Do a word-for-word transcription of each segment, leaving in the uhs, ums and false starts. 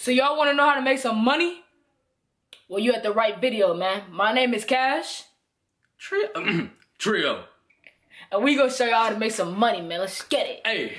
So y'all want to know how to make some money? Well, you at the right video, man. My name is Cash. Trio. Trio. And we gonna show y'all how to make some money, man. Let's get it. Hey.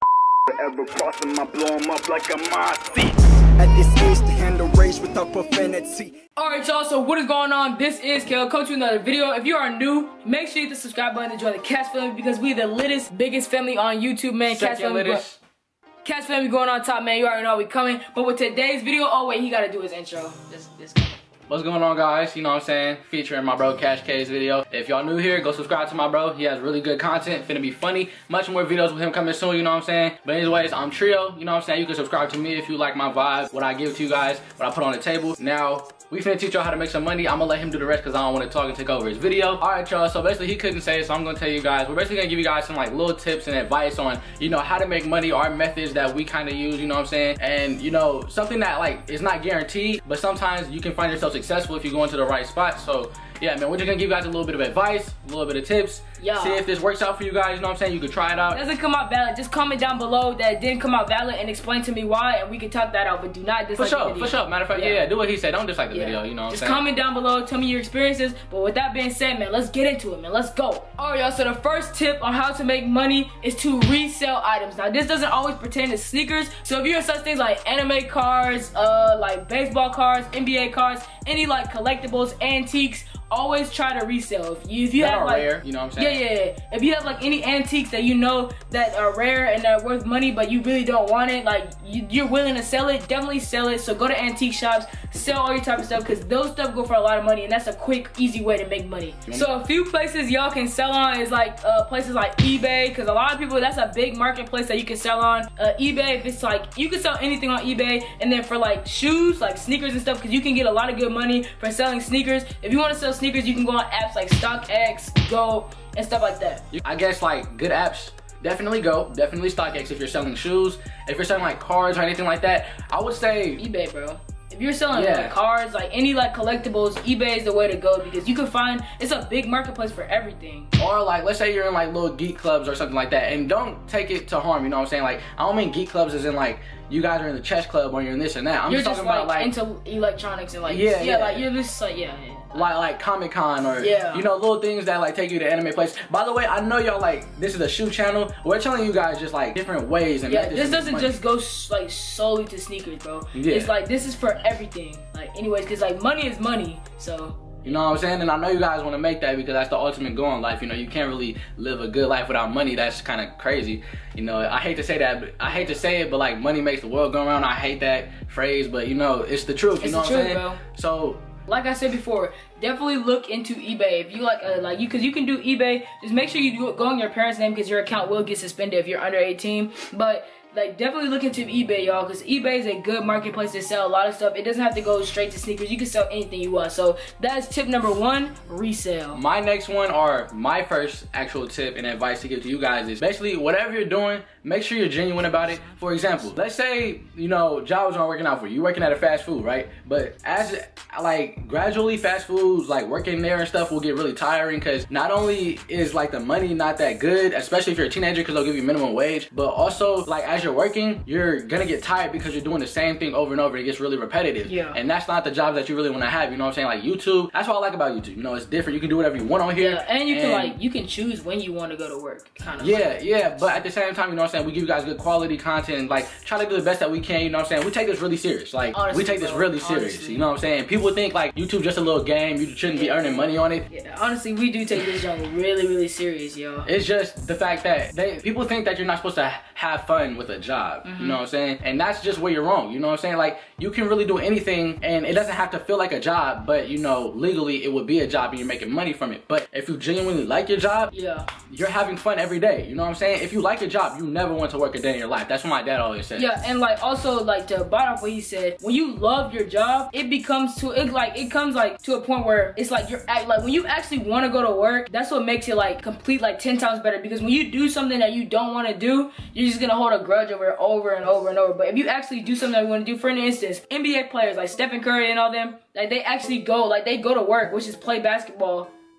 Ever crossing my blow 'em up like a Mossy. At this age, to handle rage without profanity. Alright, y'all, so what is going on? This is Kale. Come to another video. If you are new, make sure you hit the subscribe button to join the Cash family because we the littest, biggest family on YouTube, man. Cash family. Littest. Cash family going on top, man. You already know we coming. But with today's video, oh wait, he gotta do his intro. This, this guy. What's going on, guys? You know what I'm saying? Featuring my bro Cash K's video. If y'all new here, go subscribe to my bro. He has really good content. Finna be funny. Much more videos with him coming soon, you know what I'm saying? But anyways, I'm Trio. You know what I'm saying? You can subscribe to me if you like my vibe, what I give to you guys, what I put on the table. Now, we finna teach y'all how to make some money. I'm gonna let him do the rest because I don't want to talk and take over his video. Alright, y'all, so basically he couldn't say it, so I'm gonna tell you guys. We're basically gonna give you guys some like little tips and advice on, you know, how to make money, our methods that we kind of use, you know what I'm saying? And, you know, something that like is not guaranteed, but sometimes you can find yourself successful if you go into the right spot. So yeah, man, we're just gonna give you guys a little bit of advice, a little bit of tips. Yeah. See if this works out for you guys, you know what I'm saying? You can try it out. It doesn't come out valid. Just comment down below that it didn't come out valid and explain to me why, and we can talk that out, but do not dislike for sure, the video. For sure, matter of fact, yeah. yeah, do what he said. Don't dislike the yeah. video, you know what just I'm saying? Comment down below, tell me your experiences, but with that being said, man, let's get into it, man. Let's go. Alright, y'all, so the first tip on how to make money is to resell items. Now, this doesn't always pertain to sneakers, so if you're in such things like anime cards, uh, like baseball cards, N B A cards, any like collectibles, antiques, always try to resell. If you, if you that have are like, rare, you know what I'm saying? Yeah, yeah, yeah. If you have like any antiques that you know that are rare and are worth money, but you really don't want it, like you, you're willing to sell it, definitely sell it. So go to antique shops, sell all your type of stuff, because those stuff go for a lot of money, and that's a quick, easy way to make money. Mm-hmm. So a few places y'all can sell on is like uh, places like eBay, because a lot of people, that's a big marketplace that you can sell on. Uh, eBay, if it's like, you can sell anything on eBay, and then for like shoes, like sneakers and stuff, because you can get a lot of good money for selling sneakers. If you want to sell sneakers, you can go on apps like StockX, Go, and stuff like that. I guess like good apps, definitely Go, definitely StockX if you're selling shoes. If you're selling like cards or anything like that, I would say eBay, bro. If you're selling yeah. like cards, like any like collectibles, eBay is the way to go because you can find, it's a big marketplace for everything. Or like, let's say you're in like little geek clubs or something like that, and don't take it to harm, you know what I'm saying? Like, I don't mean geek clubs as in like, you guys are in the chess club or you're in this and that. I'm you're just talking talking like, about like into electronics and like, yeah, yeah, yeah. like you're just like, yeah, yeah. Like like Comic Con or yeah. you know, little things that like take you to anime places. By the way, I know y'all like this is a shoe channel. We're telling you guys just like different ways and yeah. This doesn't just go sh like solely to sneakers, bro. Yeah. It's like this is for everything. Like anyways, because like money is money, so. You know what I'm saying? And I know you guys want to make that because that's the ultimate goal in life. You know, you can't really live a good life without money. That's kind of crazy. You know, I hate to say that, but I hate to say it, but like money makes the world go around. I hate that phrase, but you know, it's the truth. You it's know the what truth, I'm saying? Bro. So. Like I said before, definitely look into eBay. If you like, uh, like you, cause you can do eBay. Just make sure you do it, go on your parents' name because your account will get suspended if you're under eighteen. But like, definitely look into eBay, y'all, because eBay is a good marketplace to sell a lot of stuff. It doesn't have to go straight to sneakers. You can sell anything you want. So that's tip number one: resale. My next one, or my first actual tip and advice to give to you guys, is basically whatever you're doing, make sure you're genuine about it. For example, let's say, you know, jobs aren't working out for you. You're working at a fast food, right? But as like gradually fast foods, like working there and stuff will get really tiring because not only is like the money not that good, especially if you're a teenager because they'll give you minimum wage, but also like as you're working, you're gonna get tired because you're doing the same thing over and over. It gets really repetitive. Yeah. And that's not the job that you really want to have, you know what I'm saying? Like YouTube, that's what I like about YouTube. You know, it's different. You can do whatever you want on here. Yeah, and you and, can like, you can choose when you want to go to work, kind of. Yeah, like. yeah, but at the same time, you know what I'm saying? We give you guys good quality content and like try to do the best that we can, you know what I'm saying? We take this really serious. Like, honestly, we take this really bro, serious, honestly. You know what I'm saying? People think like YouTube's just a little game, you shouldn't be earning money on it. Yeah, honestly, we do take this job really, really serious, yo. It's just the fact that they people think that you're not supposed to have fun with a job, mm-hmm. you know what I'm saying? And that's just where you're wrong, you know what I'm saying? Like, you can really do anything and it doesn't have to feel like a job, but you know, legally it would be a job and you're making money from it. But if you genuinely like your job, yeah, you're having fun every day, you know what I'm saying? If you like your job, you never want to work a day in your life. That's what my dad always said. Yeah, and like also like to bite off what he said, when you love your job, it becomes to it like it comes like to a point where it's like you're act like when you actually want to go to work, that's what makes it like complete like ten times better. Because when you do something that you don't want to do, you're just gonna hold a grudge over it over and over and over. But if you actually do something that you want to do, for instance, N B A players like Stephen Curry and all them, like they actually go like they go to work, which is play basketball.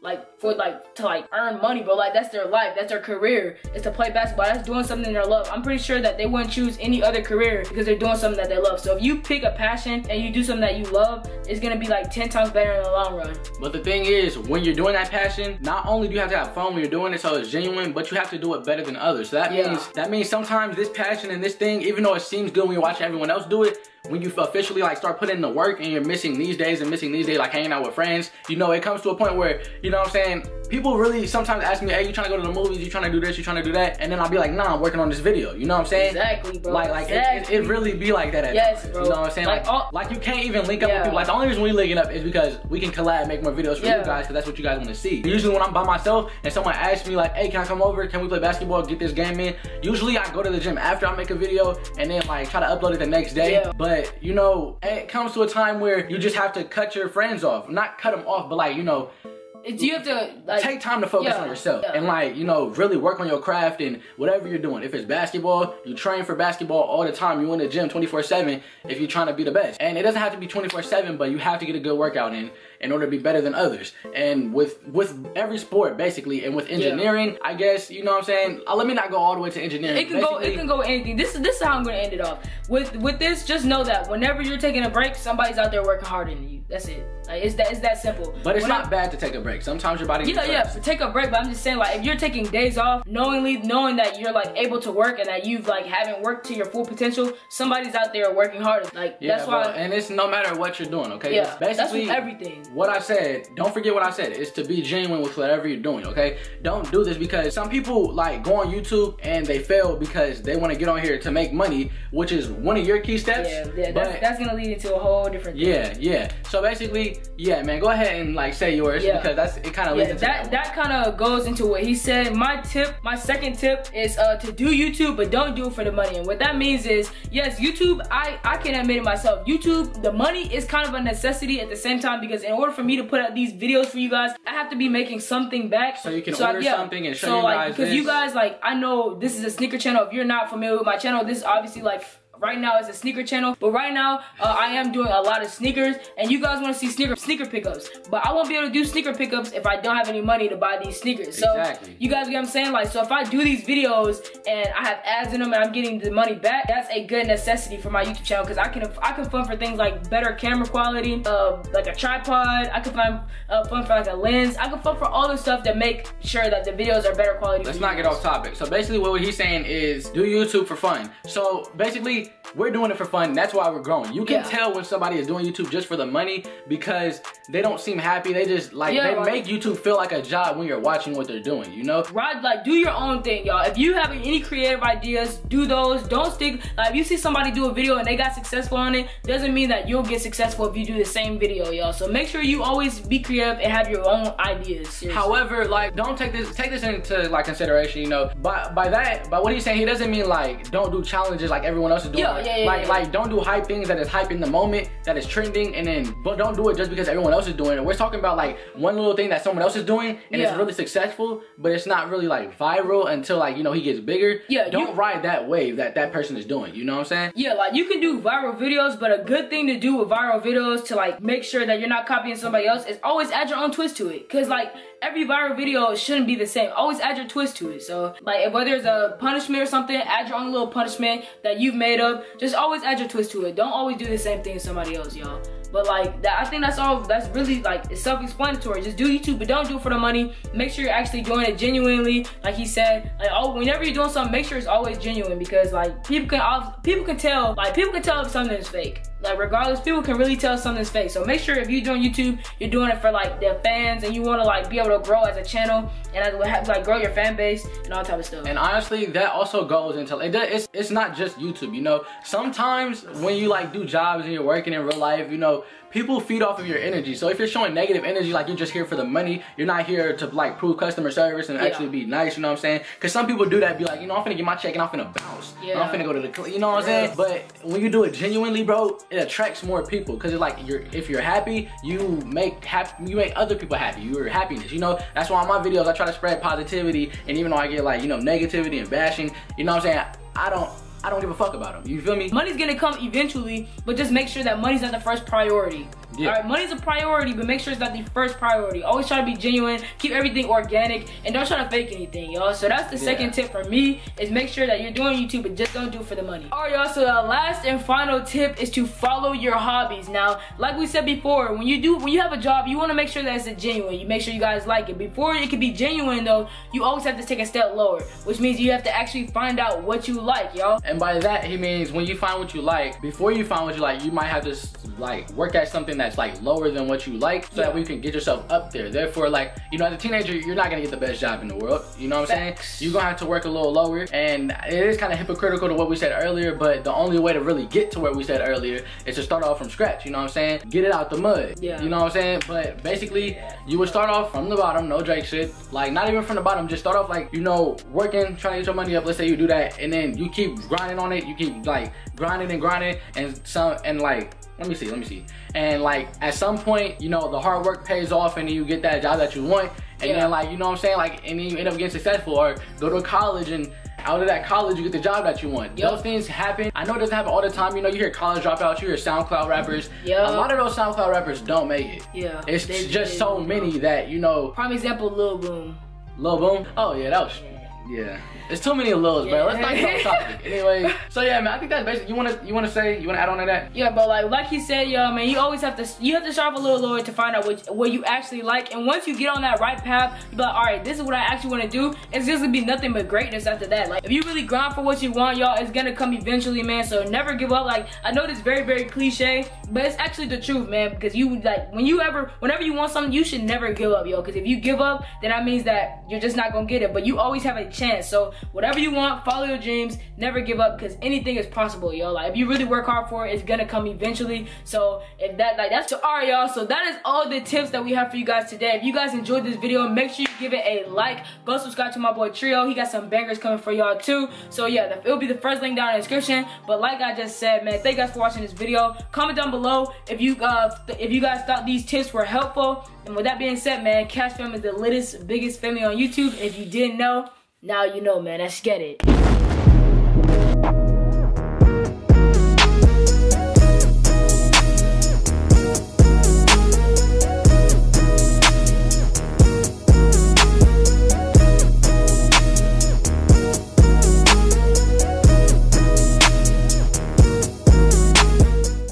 like for like to like earn money, bro. Like that's their life, that's their career, is to play basketball. That's doing something they love. I'm pretty sure that they wouldn't choose any other career because they're doing something that they love. So if you pick a passion and you do something that you love, it's gonna be like ten times better in the long run. But the thing is, when you're doing that passion, not only do you have to have fun when you're doing it so it's genuine, but you have to do it better than others. So that Yeah. means that means sometimes this passion and this thing, even though it seems good when you watch everyone else do it, when you officially like start putting in the work and you're missing these days and missing these days, like hanging out with friends, you know, it comes to a point where, you know what I'm saying, people really sometimes ask me, hey, you trying to go to the movies, you trying to do this, you trying to do that, and then I'll be like, nah, I'm working on this video, you know what I'm saying? Exactly, bro. Like, like exactly. it, it, it really be like that at Yes, times, bro. you know what I'm saying? Like, Like, all, like you can't even link up yeah. with people. Like the only reason we linking up is because we can collab, make more videos for Yeah. you guys, because that's what you guys want to see. Usually when I'm by myself and someone asks me like, hey, can I come over? Can we play basketball? Get this game in? Usually I go to the gym after I make a video and then like try to upload it the next day. Yeah. But you know, it comes to a time where you just have to cut your friends off. Not cut them off, but like, you know, it's, you have to like take time to focus yeah, on yourself yeah. and like, you know, really work on your craft and whatever you're doing. If it's basketball, you train for basketball all the time. You in the gym twenty-four seven if you're trying to be the best. And it doesn't have to be twenty-four seven, but you have to get a good workout in in order to be better than others. And with with every sport basically, and with engineering, yeah. I guess, you know what I'm saying? Uh, let me not go all the way to engineering. It can basically, go it can go with anything. This is this is how I'm gonna end it off. With with this, just know that whenever you're taking a break, somebody's out there working harder than you. That's it. Like it's that it's that simple. But it's when not I, bad to take a break. Sometimes your body Yeah, yeah, so take a break, but I'm just saying, like, if you're taking days off, knowingly, knowing that you're, like, able to work and that you've, like, haven't worked to your full potential, somebody's out there working harder. Like, yeah, that's why. Bro, and it's no matter what you're doing, okay? Yeah, it's basically that's everything. What I said, don't forget what I said, is to be genuine with whatever you're doing, okay? Don't do this because some people, like, go on YouTube and they fail because they want to get on here to make money, which is one of your key steps. Yeah, yeah, but, that's, that's going to lead into a whole different thing. Yeah, yeah. So basically, yeah, man, go ahead and, like, say yours yeah. because that's it kind of leads yeah, into that. That, that kind of goes into what he said. My tip, my second tip is uh, to do YouTube, but don't do it for the money. And what that means is, yes, YouTube, I, I can admit it myself. YouTube, the money is kind of a necessity at the same time because in order for me to put out these videos for you guys, I have to be making something back. So you can so order I, yeah. something and show so, you like, guys because this. you guys, like, I know this is a sneaker channel. If you're not familiar with my channel, this is obviously, like, right now it's a sneaker channel, but right now uh, I am doing a lot of sneakers and you guys want to see sneaker sneaker pickups, but I won't be able to do sneaker pickups if I don't have any money to buy these sneakers. So exactly. You guys get what I'm saying? Like, so if I do these videos and I have ads in them and I'm getting the money back, that's a good necessity for my YouTube channel because I can I can fund for things like better camera quality, uh, like a tripod. I can find uh, fund for like a lens. I can fund for all the stuff that make sure that the videos are better quality. Let's for not you get guys. off topic. So basically what he's saying is do YouTube for fun. So basically we're doing it for fun. That's why we're growing. You can yeah. tell when somebody is doing YouTube just for the money because they don't seem happy. They just like yeah, they like, make YouTube feel like a job when you're watching what they're doing, you know? Right, like do your own thing, y'all. If you have any creative ideas, do those. Don't stick, like if you see somebody do a video and they got successful on it, doesn't mean that you'll get successful if you do the same video, y'all. So make sure you always be creative and have your own ideas. Seriously. However, like don't take this take this into like consideration, you know. By by that, by what he's saying, he doesn't mean like don't do challenges like everyone else is doing. Yeah, yeah, yeah, like yeah. like don't do hype things that is hype in the moment, that is trending, and then but don't do it just because everyone else is doing it. We're talking about like one little thing that someone else is doing and yeah. it's really successful, but it's not really like viral until like, you know, he gets bigger. Yeah, don't you, ride that wave that that person is doing, you know what I'm saying? Yeah, like you can do viral videos, but a good thing to do with viral videos to like make sure that you're not copying somebody else is always add your own twist to it. Cause like every viral video shouldn't be the same. Always add your twist to it. So like whether it's a punishment or something, add your own little punishment that you've made up. Just always add your twist to it. Don't always do the same thing as somebody else, y'all. But like that, I think that's all. That's really like it's self-explanatory. Just do YouTube, but don't do it for the money. Make sure you're actually doing it genuinely, like he said. Like oh, whenever you're doing something, make sure it's always genuine because like people can people can tell like people can tell if something is fake. Like regardless, people can really tell something's fake. So make sure if you're doing YouTube, you're doing it for like the fans and you want to like be able to grow as a channel and as, like grow your fan base and all type of stuff. And honestly, that also goes into it, it's it's not just YouTube, you know. Sometimes when you like do jobs and you're working in real life, you know, people feed off of your energy. So if you're showing negative energy, like you're just here for the money, you're not here to like prove customer service and yeah. actually be nice, you know what I'm saying? Because some people do that, be like, you know, I'm finna get my check and I'm finna bounce. Yeah. I'm finna go to the, you know what I'm saying? But when you do it genuinely, bro, it attracts more people. Because it's like, you're if you're happy, you make happy, you make other people happy. You're happiness, you know? That's why on my videos, I try to spread positivity. And even though I get like, you know, negativity and bashing, you know what I'm saying? I don't, I don't give a fuck about them. You feel me? Money's gonna come eventually, but just make sure that money's not the first priority. Yeah. All right, money's a priority, but make sure it's not the first priority. Always try to be genuine, keep everything organic, and don't try to fake anything, y'all. So that's the Yeah. second tip for me, is make sure that you're doing YouTube, but just don't do it for the money. All right, y'all, so the last and final tip is to follow your hobbies. Now, like we said before, when you do, when you have a job, you want to make sure that it's a genuine. You make sure you guys like it. Before it can be genuine, though, you always have to take a step lower, which means you have to actually find out what you like, y'all. And by that, he means when you find what you like, before you find what you like, you might have to like work at something that's like lower than what you like, so Yeah. that way you can get yourself up there. Therefore, like, you know, as a teenager, you're not gonna get the best job in the world. You know what I'm Facts. saying? You're gonna have to work a little lower, and it is kind of hypocritical to what we said earlier, but the only way to really get to where we said earlier is to start off from scratch. You know what I'm saying? Get it out the mud. Yeah. You know what I'm saying? But basically, you would start off from the bottom, no Drake shit. Like, not even from the bottom, just start off like, you know, working, trying to get your money up. Let's say you do that, and then you keep grinding on it. You keep like grinding and grinding, and some, and like, let me see, let me see. And like, at some point, you know, the hard work pays off, and then you get that job that you want. And Yeah. then like, you know what I'm saying? Like, and then you end up getting successful, or go to college, and out of that college, you get the job that you want. Yep. Those things happen. I know it doesn't happen all the time. You know, you hear college dropouts, you hear SoundCloud rappers. Yep. A lot of those SoundCloud rappers don't make it. Yeah. It's They- just they- so many that, you know, Prime example, Lil Boom. Lil Boom. Oh yeah, that was, yeah. There's too many Lils, bro. Let's not get off topic. Anyway, so yeah, man, I think that's basically, you wanna, you wanna say, you wanna add on to that? Yeah, but like like he said, yo, man, you always have to you have to start off a little lower to find out what what you actually like. And once you get on that right path, you be like, all right, this is what I actually want to do. It's just gonna be nothing but greatness after that. Like, if you really grind for what you want, y'all, it's gonna come eventually, man. So never give up. Like, I know this very very cliche, but it's actually the truth, man. Because you like when you ever whenever you want something, you should never give up, yo. Because if you give up, then that means that you're just not gonna get it. But you always have a chance. So whatever you want, follow your dreams, never give up, because anything is possible, yo. Like, if you really work hard for it, it's gonna come eventually. So if that, like, that's, so alright, y'all, so that is all the tips that we have for you guys today. If you guys enjoyed this video, make sure you give it a like. Go subscribe to my boy Trio. He got some bangers coming for y'all too. So yeah, the, it'll be the first link down in the description. But like I just said, man, thank you guys for watching this video. Comment down below if you uh if you guys thought these tips were helpful. And with that being said, man, Cash Fam is the littest, biggest family on YouTube. If you didn't know, now you know, man. Let's get it.